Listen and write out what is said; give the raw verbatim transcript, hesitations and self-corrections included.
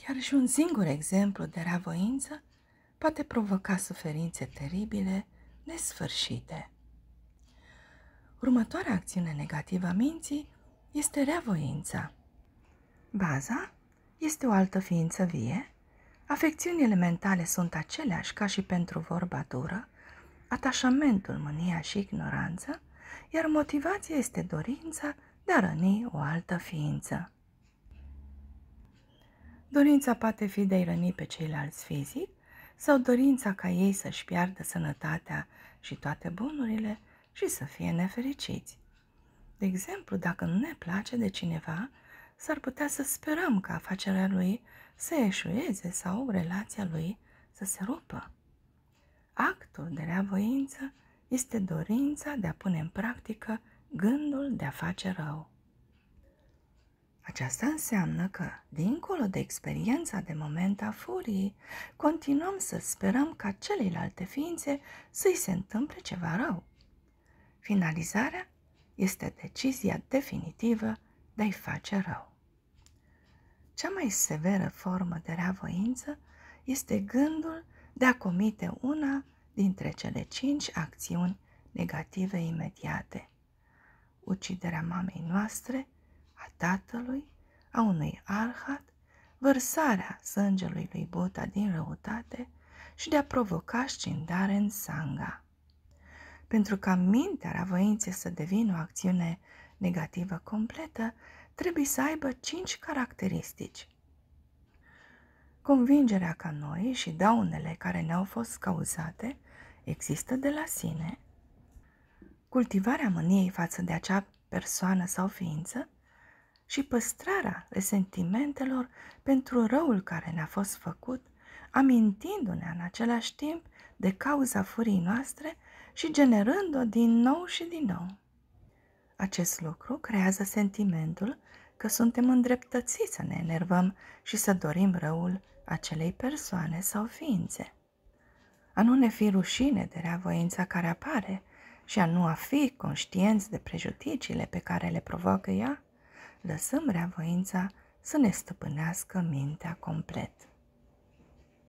Chiar și un singur exemplu de reavoință poate provoca suferințe teribile, nesfârșite. Următoarea acțiune negativă a minții este reavoința. Baza este o altă ființă vie, afecțiunile mentale sunt aceleași ca și pentru vorba dură, atașamentul, mânia și ignoranță, iar motivația este dorința de a răni o altă ființă. Dorința poate fi de a-i răni pe ceilalți fizic sau dorința ca ei să-și piardă sănătatea și toate bunurile și să fie nefericiți. De exemplu, dacă nu ne place de cineva, s-ar putea să sperăm ca afacerea lui să eșueze sau relația lui să se rupă. Actul de reavoință este dorința de a pune în practică gândul de a face rău. Aceasta înseamnă că, dincolo de experiența de moment a furiei, continuăm să sperăm ca celelalte ființe să-i se întâmple ceva rău. Finalizarea este decizia definitivă de a-i face rău. Cea mai severă formă de reavoință este gândul de a comite una dintre cele cinci acțiuni negative imediate: uciderea mamei noastre, a tatălui, a unui arhat, vărsarea sângelui lui Buddha din răutate și de a provoca scindare în sangha. Pentru ca mintea reavoinței să devină o acțiune negativă completă, trebuie să aibă cinci caracteristici. Convingerea că noi și daunele care ne-au fost cauzate există de la sine, cultivarea mâniei față de acea persoană sau ființă și păstrarea resentimentelor pentru răul care ne-a fost făcut, amintindu-ne în același timp de cauza furii noastre și generând-o din nou și din nou. Acest lucru creează sentimentul că suntem îndreptățiți să ne enervăm și să dorim răul acelei persoane sau ființe. A nu ne fi rușine de reavoința care apare și a nu a fi conștienți de prejudiciile pe care le provoacă ea, lăsăm reavoința să ne stăpânească mintea complet.